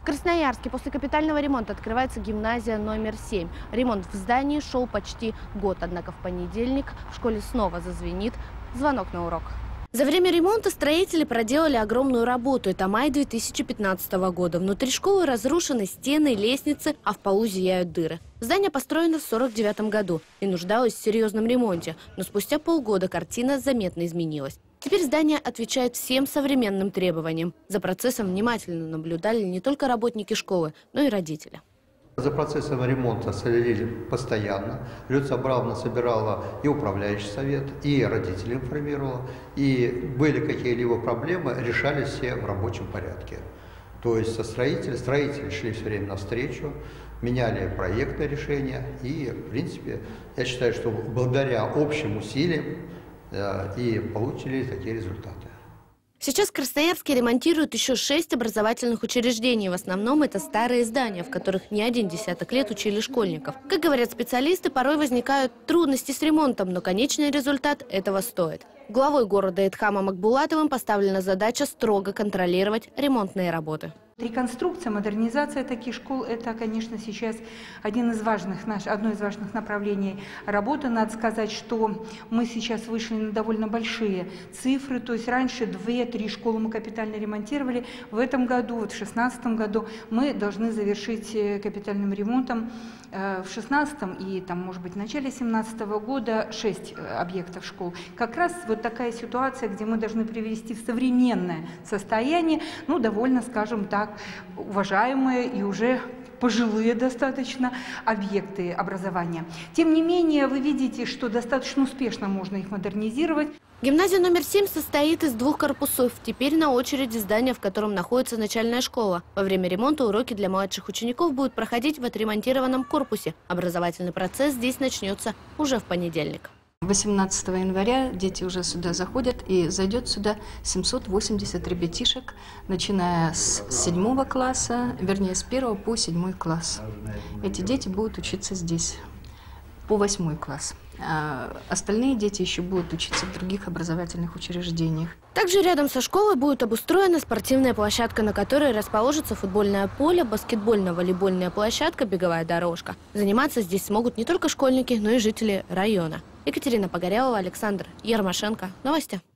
Красноярске после капитального ремонта открывается гимназия номер 7. Ремонт в здании шел почти год, однако в понедельник в школе снова зазвенит звонок на урок. За время ремонта строители проделали огромную работу. Это май 2015 года. Внутри школы разрушены стены, лестницы, а в полу зияют дыры. Здание построено в 1949 году и нуждалось в серьезном ремонте. Но спустя полгода картина заметно изменилась. Теперь здание отвечает всем современным требованиям. За процессом внимательно наблюдали не только работники школы, но и родители. За процессом ремонта следили постоянно. Люция Абрамовна собирала и управляющий совет, и родителей информировала. И были какие-либо проблемы, решались все в рабочем порядке. То есть строители шли все время навстречу, меняли проектное решение. И, в принципе, я считаю, что благодаря общим усилиям и получили такие результаты. Сейчас в Красноярске ремонтируют еще 6 образовательных учреждений. В основном это старые здания, в которых не один десяток лет учили школьников. Как говорят специалисты, порой возникают трудности с ремонтом, но конечный результат этого стоит. Главой города Эдхамом Акбулатовым поставлена задача строго контролировать ремонтные работы. Реконструкция, модернизация таких школ – это, конечно, сейчас одно из важных направлений работы. Надо сказать, что мы сейчас вышли на довольно большие цифры. То есть раньше 2-3 школы мы капитально ремонтировали. В этом году, в 2016 году, мы должны завершить капитальным ремонтом в 2016 и, может быть, в начале 2017 года 6 объектов школ. Как раз вот такая ситуация, где мы должны привести в современное состояние, довольно, скажем так, уважаемые и уже пожилые достаточно объекты образования. Тем не менее, вы видите, что достаточно успешно можно их модернизировать. Гимназия номер 7 состоит из 2 корпусов. Теперь на очереди здание, в котором находится начальная школа. Во время ремонта уроки для младших учеников будут проходить в отремонтированном корпусе. Образовательный процесс здесь начнется уже в понедельник. 18 января дети уже сюда заходят, и зайдет сюда 780 ребятишек, начиная с 7 класса, вернее с 1 по 7 класс. Эти дети будут учиться здесь по 8 класс. А остальные дети еще будут учиться в других образовательных учреждениях. Также рядом со школой будет обустроена спортивная площадка, на которой расположится футбольное поле, баскетбольно-волейбольная площадка, беговая дорожка. Заниматься здесь смогут не только школьники, но и жители района. Екатерина Погорелова, Александр Ермашенко. Новости.